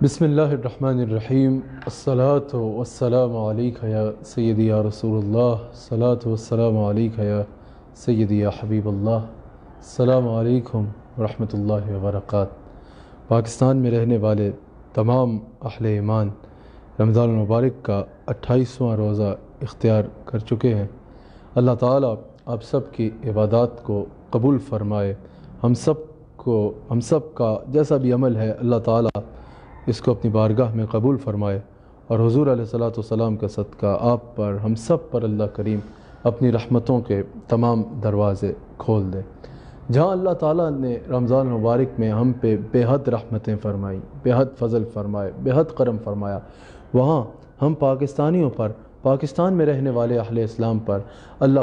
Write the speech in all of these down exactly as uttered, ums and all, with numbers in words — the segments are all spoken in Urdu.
بسم اللہ الرحمن الرحیم الصلاۃ والسلام علیک یا سیدی یا رسول اللہ، الصلاۃ والسلام علیک یا سیدی یا حبیب اللہ، السلام علیکم ورحمۃ اللہ وبرکاتہ۔ پاکستان میں رہنے والے تمام اہل ایمان رمضان المبارک کا اٹھائیسواں روزہ اختیار کر چکے ہیں۔ اللہ تعالیٰ آپ سب کی عبادات کو قبول فرمائے، ہم سب کو ہم سب کا جیسا بھی عمل ہے اللہ تعالیٰ اس کو اپنی بارگاہ میں قبول فرمائے، اور حضور علیہ الصلوۃ والسلام کا صدقہ آپ پر ہم سب پر اللہ کریم اپنی رحمتوں کے تمام دروازے کھول دے۔ جہاں اللہ تعالیٰ نے رمضان المبارک میں ہم پہ بے حد رحمتیں فرمائیں، بے حد فضل فرمائے، بے حد کرم فرمایا، وہاں ہم پاکستانیوں پر، پاکستان میں رہنے والے اہل اسلام پر اللہ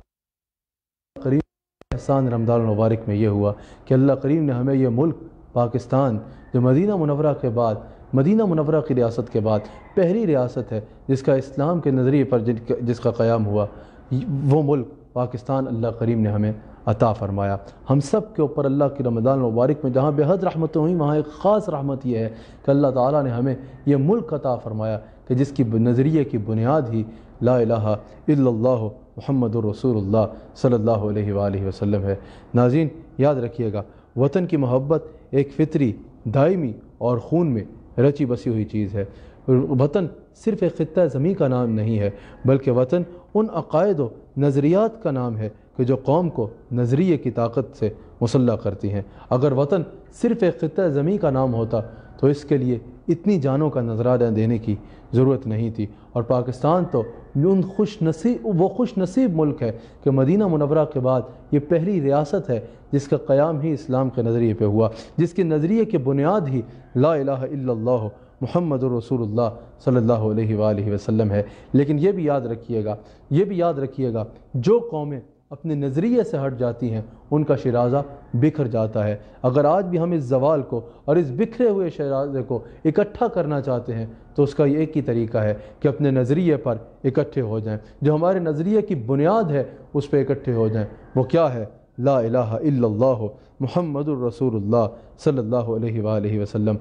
کریم احسان رمضان المبارک میں یہ ہوا کہ اللہ کریم نے ہمیں یہ ملک پاکستان، جو مدینہ منورہ کے بعد مدینہ منورہ کی ریاست کے بعد پہلی ریاست ہے جس کا اسلام کے نظریے پر جس کا قیام ہوا، وہ ملک پاکستان اللہ کریم نے ہمیں عطا فرمایا۔ ہم سب کے اوپر اللہ کی رمضان المبارک میں جہاں بے حد رحمتیں ہوئیں، وہاں ایک خاص رحمت یہ ہے کہ اللہ تعالیٰ نے ہمیں یہ ملک عطا فرمایا کہ جس کی نظریے کی بنیاد ہی لا الہ الا اللہ محمد الرسول اللہ صلی اللہ علیہ وآلہ وسلم ہے۔ ناظرین، یاد رکھیے گا، وطن کی محبت ایک فطری، دائمی اور خون میں رچی بسی ہوئی چیز ہے۔ وطن صرف ایک خطہ زمین کا نام نہیں ہے، بلکہ وطن ان عقائد و نظریات کا نام ہے کہ جو قوم کو نظریے کی طاقت سے مسلح کرتی ہیں۔ اگر وطن صرف ایک خطہ زمین کا نام ہوتا تو اس کے لیے اتنی جانوں کا نذرانہ دینے کی ضرورت نہیں تھی، اور پاکستان تو ان خوش نصیب وہ خوش نصیب ملک ہے کہ مدینہ منورہ کے بعد یہ پہلی ریاست ہے جس کا قیام ہی اسلام کے نظریے پہ ہوا، جس کے نظریے کی بنیاد ہی لا الہ الا اللہ محمد الرسول اللہ صلی اللہ علیہ وآلہ وسلم ہے۔ لیکن یہ بھی یاد رکھیے گا یہ بھی یاد رکھیے گا جو قومیں اپنے نظریے سے ہٹ جاتی ہیں ان کا شیرازہ بکھر جاتا ہے۔ اگر آج بھی ہم اس زوال کو اور اس بکھرے ہوئے شیرازے کو اکٹھا کرنا چاہتے ہیں تو اس کا یہ ایک ہی طریقہ ہے کہ اپنے نظریے پر اکٹھے ہو جائیں، جو ہمارے نظریے کی بنیاد ہے اس پہ اکٹھے ہو جائیں۔ وہ کیا ہے؟ لا الہ الا اللہ محمد الرسول اللہ صلی اللہ علیہ وآلہ وسلم۔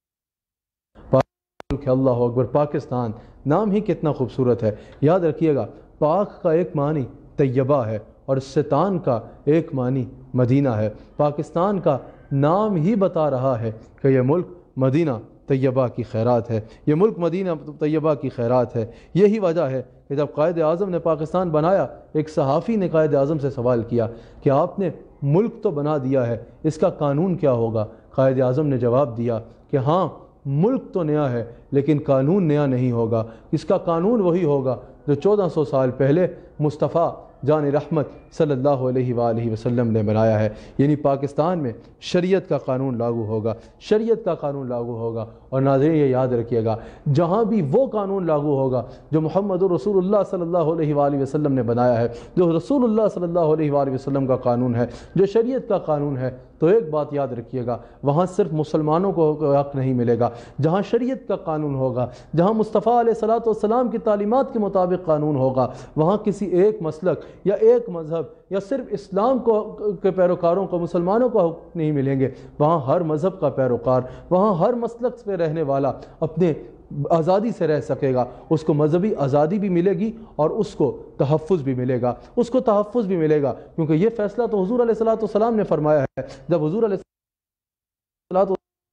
اللہ اکبر، پاکستان نام ہی کتنا خوبصورت ہے۔ یاد رکھیے گا، پاک کا ایک معنی طیبہ ہے اور ستان کا ایک معنی مدینہ ہے۔ پاکستان کا نام ہی بتا رہا ہے کہ یہ ملک مدینہ طیبہ کی خیرات ہے، یہ ملک مدینہ طیبہ کی خیرات ہے۔ یہی وجہ ہے کہ جب قائد اعظم نے پاکستان بنایا، ایک صحافی نے قائد اعظم سے سوال کیا کہ آپ نے ملک تو بنا دیا ہے، اس کا قانون کیا ہوگا؟ قائد اعظم نے جواب دیا کہ ہاں، ملک تو نیا ہے لیکن قانون نیا نہیں ہوگا، اس کا قانون وہی ہوگا جو چودہ سو سال پہلے مصطفیٰ جان رحمت صلی اللہ علیہ وآلہ وسلم نے بنایا ہے۔ یعنی پاکستان میں شریعت کا قانون لاگو ہوگا، شریعت کا قانون لاگو ہوگا۔ اور ناظرین، یہ یاد رکھیے گا، جہاں بھی وہ قانون لاگو ہوگا جو محمد رسول اللہ صلی اللہ علیہ وآلہ وسلم نے بنایا ہے، جو رسول اللہ صلی اللہ علیہ وآلہ وسلم کا قانون ہے، جو شریعت کا قانون ہے، تو ایک بات یاد رکھیے گا، وہاں صرف مسلمانوں کو حق نہیں ملے گا۔ جہاں شریعت کا قانون ہوگا، جہاں مصطفیٰ علیہ الصلوۃ والسلام کی تعلیمات کے مطابق قانون ہوگا، وہاں کسی ایک مسلک یا ایک مذہب یا صرف اسلام کو کے پیروکاروں کو، مسلمانوں کو حق نہیں ملیں گے۔ وہاں ہر مذہب کا پیروکار، وہاں ہر مسلک پہ رہنے والا اپنے آزادی سے رہ سکے گا، اس کو مذہبی آزادی بھی ملے گی اور اس کو تحفظ بھی ملے گا اس کو تحفظ بھی ملے گا کیونکہ یہ فیصلہ تو حضور علیہ الصلوۃ والسلام نے فرمایا ہے۔ جب حضور علیہ الصلوۃ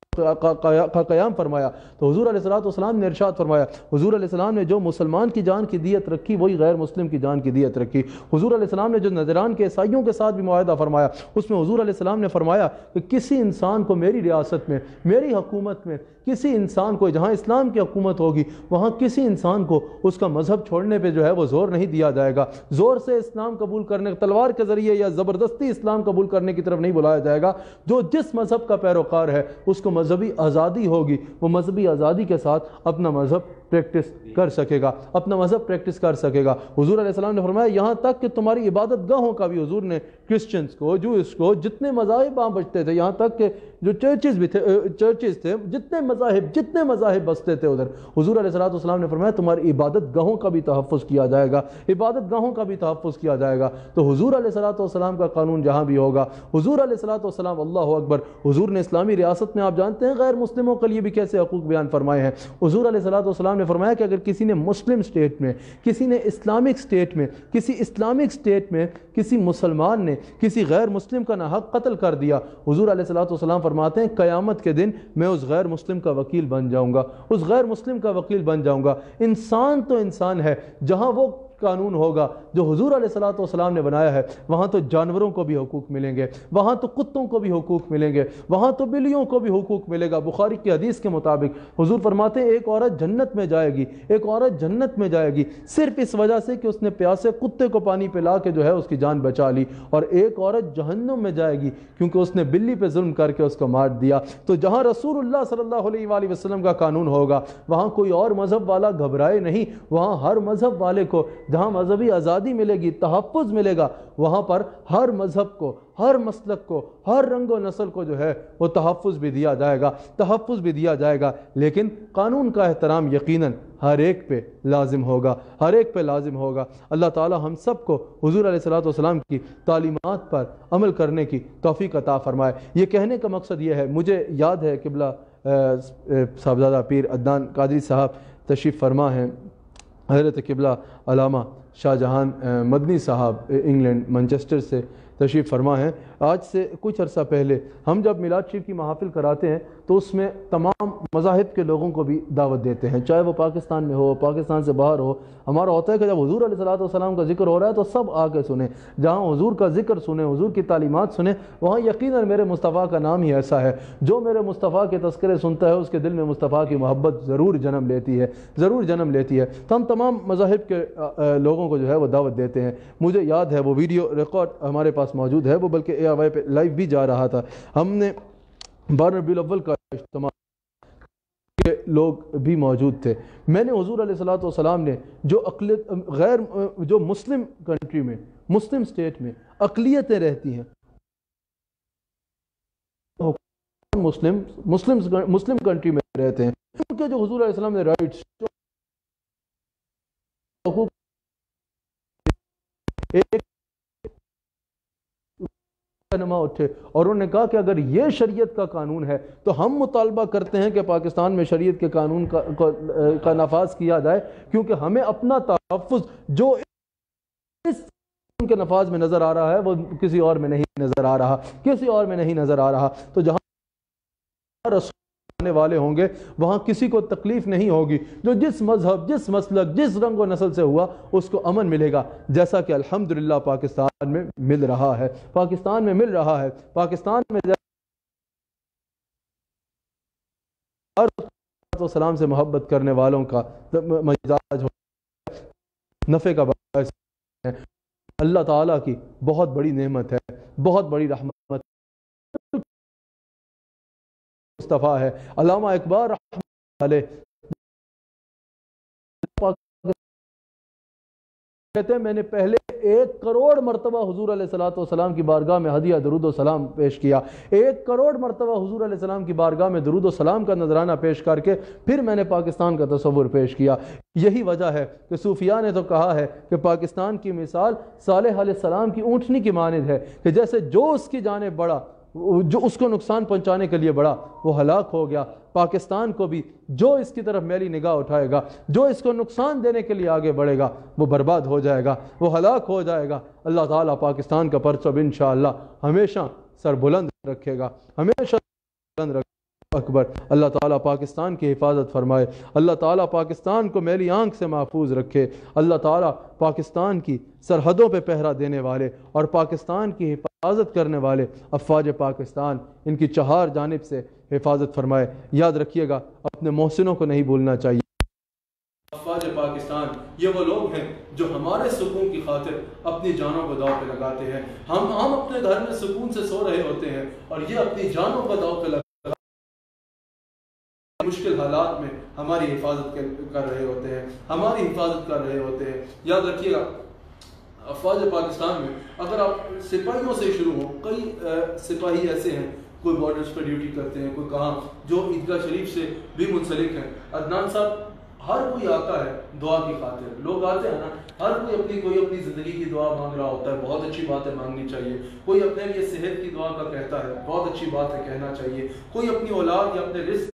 کا قیام فرمایا تو حضور علیہ الصلوۃ والسلام نے ارشاد فرمایا، حضور علیہ السلام نے جو مسلمان کی جان کی دیت رکھی وہی غیر مسلم کی جان کی دیت رکھی۔ حضور علیہ السلام نے جو نجران کے عیسائیوں کے ساتھ بھی معاہدہ فرمایا، اس میں حضور علیہ السلام نے فرمایا کہ کسی انسان کو میری ریاست میں، میری حکومت میں، کسی انسان کو، جہاں اسلام کی حکومت ہوگی وہاں کسی انسان کو اس کا مذہب چھوڑنے پہ جو ہے وہ زور نہیں دیا جائے گا، زور سے اسلام قبول کرنے، تلوار کے ذریعے یا زبردستی اسلام قبول کرنے کی طرف نہیں بلایا جائے گا۔ جو جس مذہب کا پیروکار ہے اس کو مذہبی آزادی ہوگی، وہ مذہبی آزادی کے ساتھ اپنا مذہب پریکٹس کر سکے گا، اپنا مذہب پریکٹس کر سکے گا۔ حضور علیہ السلام نے فرمایا یہاں تک کہ تمہاری عبادت گاہوں کا بھی حضور نے کرسچنز کو، جوئس کو، جتنے مذاہب وہاں بچتے تھے، یہاں تک کہ جو چرچز بھی تھے چرچز تھے جتنے مذاہب جتنے مذاہب بستے تھے ادھر، حضور علیہ السلام نے فرمایا تمہاری عبادت گاہوں کا بھی تحفظ کیا جائے گا، عبادت گاہوں کا بھی تحفظ کیا جائے گا۔ تو حضور علیہ السلام کا قانون جہاں بھی ہوگا، حضور علیہ السلام، اللہ اکبر، حضور نے اسلامی ریاست میں آپ جانتے ہیں غیر مسلموں کے لیے بھی کیسے حقوق بیان فرمائے ہیں۔ حضور علیہ السلام نے فرمایا کہ اگر کسی نے مسلم اسٹیٹ میں، کسی نے اسلامک اسٹیٹ میں، کسی اسلامک اسٹیٹ میں کسی مسلمان نے کسی غیر مسلم کا ناحق قتل کر دیا، حضور علیہ السلام فرماتے ہیں قیامت کے دن میں اس غیر مسلم کا وکیل بن جاؤں گا، اس غیر مسلم کا وکیل بن جاؤں گا۔ انسان تو انسان ہے، جہاں وہ قانون ہوگا جو حضور علیہ السلام نے بنایا ہے، وہاں تو جانوروں کو بھی حقوق ملیں گے، وہاں تو کتوں کو بھی حقوق ملیں گے، وہاں تو بلیوں کو بھی حقوق ملے گا۔ بخاری کی حدیث کے مطابق حضور فرماتے ہیں ایک عورت جنت میں جائے گی، ایک عورت جنت میں جائے گی صرف اس وجہ سے کہ اس نے پیاسے کتے کو پانی پلا کے جو ہے اس کی جان بچا لی، اور ایک عورت جہنم میں جائے گی کیونکہ اس نے بلی پہ ظلم کر کے اس کو مار دیا۔ تو جہاں رسول اللہ صلی اللہ علیہ وآلہ وسلم کا قانون ہوگا، وہاں کوئی اور مذہب والا گھبرائے نہیں، وہاں ہر مذہب والے کو جہاں مذہبی آزادی ملے گی، تحفظ ملے گا، وہاں پر ہر مذہب کو، ہر مسلک کو، ہر رنگ و نسل کو جو ہے وہ تحفظ بھی دیا جائے گا، تحفظ بھی دیا جائے گا۔ لیکن قانون کا احترام یقیناً ہر ایک پہ لازم ہوگا، ہر ایک پہ لازم ہوگا۔ اللہ تعالی ہم سب کو حضور علیہ السلام کی تعلیمات پر عمل کرنے کی توفیق عطا فرمائے۔ یہ کہنے کا مقصد یہ ہے، مجھے یاد ہے قبلہ صاحبزادہ پیر عدنان قادری صاحب تشریف فرما ہیں، حضرت قبلہ علامہ شاہ جہان مدنی صاحب انگلینڈ مانچسٹر سے تشریف فرما ہیں۔ آج سے کچھ عرصہ پہلے ہم جب میلاد شریف کی محافل کراتے ہیں تو اس میں تمام مذاہب کے لوگوں کو بھی دعوت دیتے ہیں، چاہے وہ پاکستان میں ہو، پاکستان سے باہر ہو۔ ہمارا ہوتا ہے کہ جب حضور علیہ السلام کا ذکر ہو رہا ہے تو سب آ کے سنیں، جہاں حضور کا ذکر سنیں، حضور کی تعلیمات سنیں، وہاں یقیناً میرے مصطفیٰ کا نام ہی ایسا ہے، جو میرے مصطفیٰ کے تذکرے سنتا ہے اس کے دل میں مصطفیٰ کی محبت ضرور جنم لیتی ہے، ضرور جنم لیتی ہے۔ تو ہم تمام مذاہب کے لوگوں کو جو ہے وہ دعوت دیتے ہیں۔ مجھے یاد ہے وہ ویڈیو ریکارڈ ہمارے پاس موجود ہے، وہ بلکہ اے آئی پہ لائیو بھی جا رہا تھا۔ ہم نے بارہ ربیع الاول کا اجتماع کے لوگ بھی موجود تھے۔ میں نے حضور علیہ السلام نے جو اقلیت غیر جو مسلم کنٹری میں، مسلم سٹیٹ میں اقلیتیں رہتی ہیں، مسلم مسلم مسلم کنٹری میں رہتے ہیں، ان کے جو حضور علیہ السلام نے رائٹس ایک رہنما اٹھے اور انہوں نے کہا کہ اگر یہ شریعت کا قانون ہے تو ہم مطالبہ کرتے ہیں کہ پاکستان میں شریعت کے قانون کا, کا نفاذ کیا جائے، کیونکہ ہمیں اپنا تحفظ جو اس کے نفاذ میں نظر آ رہا ہے وہ کسی اور میں نہیں نظر آ رہا، کسی اور میں نہیں نظر آ رہا۔ تو جہاں رسول آنے والے ہوں گے وہاں کسی کو تکلیف نہیں ہوگی، جو جس مذہب، جس مسلک، جس رنگ و نسل سے ہوا اس کو امن ملے گا، جیسا کہ الحمدللہ پاکستان میں مل رہا ہے، پاکستان میں مل رہا ہے۔ پاکستان میں سلام سے محبت کرنے والوں کا مزاج نفع کا باعث ہے، اللہ تعالیٰ کی بہت بڑی نعمت ہے، بہت بڑی رحمت مصطفیٰ ہے۔ علامہ اقبال رحمۃ اللہ علیہ کہتے ہیں میں نے پہلے ایک کروڑ مرتبہ حضور علیہ السلام کی بارگاہ میں ہدیہ درود و سلام پیش کیا، ایک کروڑ مرتبہ حضور علیہ السلام کی بارگاہ میں درود و سلام کا نذرانہ پیش کر کے پھر میں نے پاکستان کا تصور پیش کیا۔ یہی وجہ ہے کہ صوفیاء نے تو کہا ہے کہ پاکستان کی مثال صالح علیہ السلام کی اونٹنی کی مانند ہے، کہ جیسے جو اس کی جانب بڑھا، جو اس کو نقصان پہنچانے کے لیے بڑھا وہ ہلاک ہو گیا، پاکستان کو بھی جو اس کی طرف میلی نگاہ اٹھائے گا، جو اس کو نقصان دینے کے لیے آگے بڑھے گا وہ برباد ہو جائے گا، وہ ہلاک ہو جائے گا۔ اللہ تعالیٰ پاکستان کا پرچم انشاءاللہ ہمیشہ سر بلند رکھے گا، ہمیشہ بلند رکھے گا۔ اکبر اللہ تعالیٰ پاکستان کی حفاظت فرمائے، اللہ تعالیٰ پاکستان کو میلی آنکھ سے محفوظ رکھے، اللہ تعالیٰ پاکستان کی سرحدوں پہ پہرا دینے والے اور پاکستان کی حفاظت کرنے والے افواج پاکستان ان کی چہار جانب سے حفاظت فرمائے۔ یاد رکھیے گا اپنے محسنوں کو نہیں بھولنا چاہیے۔ افواج پاکستان یہ وہ لوگ ہیں جو ہمارے سکون کی خاطر اپنی جانوں کو داؤ پہ لگاتے ہیں۔ ہم ہم اپنے گھر میں سکون سے سو رہے ہوتے ہیں اور یہ اپنی جانوں کو داؤ پہ لگاتے ہیں۔ مشکل حالات میں ہماری حفاظت کر رہے ہوتے ہیں ہماری حفاظت کر رہے ہوتے ہیں یاد رکھیے گا افواج پاکستان میں اگر آپ سپاہیوں سے شروع ہوں کئی سپاہی ایسے ہیں کوئی بارڈرز پر ڈیوٹی کرتے ہیں کوئی کہاں جو عیدگاہ شریف سے بھی منسلک ہیں عدنان صاحب ہر کوئی آتا ہے دعا کی خاطر لوگ آتے ہیں نا ہر کوئی اپنی کوئی اپنی زندگی کی دعا مانگ رہا ہوتا ہے بہت اچھی بات ہے مانگنی چاہیے کوئی اپنے لیے صحت کی دعا کا کہتا ہے بہت اچھی بات ہے کہنا چاہیے کوئی اپنی اولاد یا اپنے رزق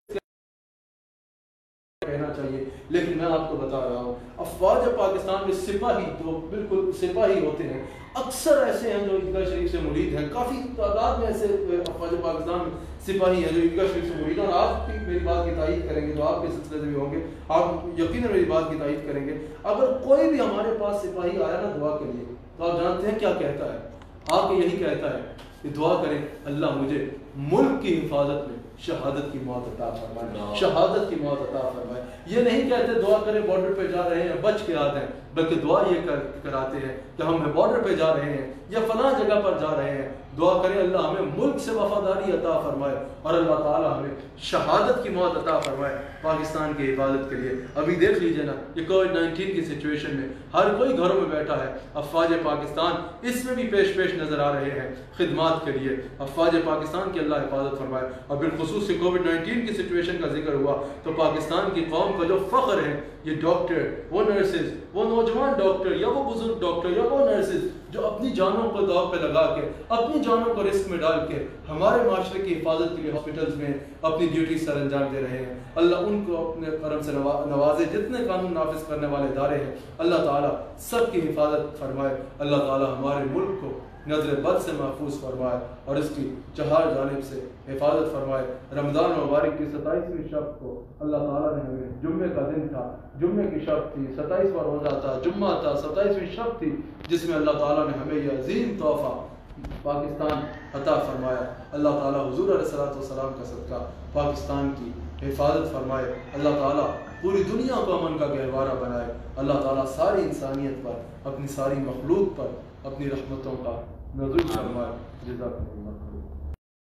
کہنا چاہیے لیکن میں آپ کو بتا رہا ہوں افواج پاکستان میں سپاہی تو بالکل سپاہی ہوتے ہیں اکثر ایسے ہیں جو عیدگاہ شریف سے مرید ہیں کافی تعداد میں ایسے افواج پاکستان میں سپاہی ہیں جو عیدگاہ شریف سے مرید ہیں اور آپ بھی میری بات کی تائید کریں گے تو آپ کے سلسلے سے بھی ہوں گے آپ یقیناً میری بات کی تائید کریں گے اگر کوئی بھی ہمارے پاس سپاہی آیا نا دعا کے لیے تو آپ جانتے ہیں کیا کہتا ہے آ کے یہی کہتا ہے کہ دعا کریں اللہ مجھے ملک کی حفاظت میں شہادت کی موت عطا فرمائے شہادت کی موت عطا فرمائے یہ نہیں کہتے دعا کریں بارڈر پہ جا رہے ہیں بچ کے آتے ہیں بلکہ دعا یہ کر کراتے ہیں کہ ہم بارڈر پہ جا رہے ہیں یا فلاں جگہ پر جا رہے ہیں دعا کریں اللہ ہمیں ملک سے وفاداری عطا فرمائے اور اللہ تعالی ہمیں شہادت کی موت عطا فرمائے پاکستان کی حفاظت کے لیے ابھی دیکھ لیجئے نا یہ کووڈ نائنٹین کی سچویشن میں ہر کوئی گھروں میں بیٹھا ہے افواج پاکستان اس میں بھی پیش پیش نظر آ رہے ہیں خدمات کے لیے افواج پاکستان کی اللہ حفاظت فرمائے اور بالخصوص سے کووڈ نائنٹین کی سچویشن کا ذکر ہوا تو پاکستان کی قوم کا جو فخر ہے یہ ڈاکٹر وہ نرسز وہ نوجوان ڈاکٹر یا وہ بزرگ ڈاکٹر یا وہ نرسز جو اپنی جانوں کو داؤ پہ لگا کے اپنی جانوں کو رسک میں ڈال کے ہمارے معاشرے کی حفاظت کے لیے ہاسپٹلز میں اپنی ڈیوٹی سر انجام دے رہے ہیں اللہ ان کو اپنے کرم سے نوازے جتنے قانون نافذ کرنے والے ادارے ہیں اللہ تعالیٰ سب کی حفاظت فرمائے اللہ تعالیٰ ہمارے ملک کو نظر بد سے محفوظ فرمائے اور اس کی چہار جانب سے حفاظت فرمائے رمضان مبارک کی ستائیسویں شب کو اللہ تعالیٰ نے ہمیں جمعے کا دن تھا جمعے کی شب تھی ستائیسواں روزہ تھا جمعہ تھا ستائیسویں شب تھی جس میں اللہ تعالیٰ نے ہمیں یہ عظیم تحفہ پاکستان عطا فرمایا اللہ تعالیٰ حضور علیہ الصلوۃ والسلام کا صدقہ پاکستان کی حفاظت فرمائے اللہ تعالیٰ پوری دنیا کو امن کا گہوارہ بنائے اللہ تعالیٰ ساری انسانیت پر اپنی ساری مخلوق پر اپنی رحمتوں کا نزول فرمائے جزاکم اللہ